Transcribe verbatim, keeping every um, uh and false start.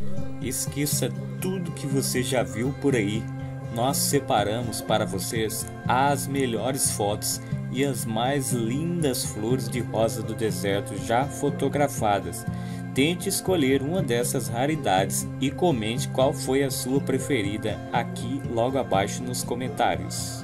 Esqueça tudo que você já viu por aí. Nós separamos para vocês as melhores fotos e as mais lindas flores de rosa do deserto já fotografadas. Tente escolher uma dessas raridades e comente qual foi a sua preferida aqui logo abaixo nos comentários.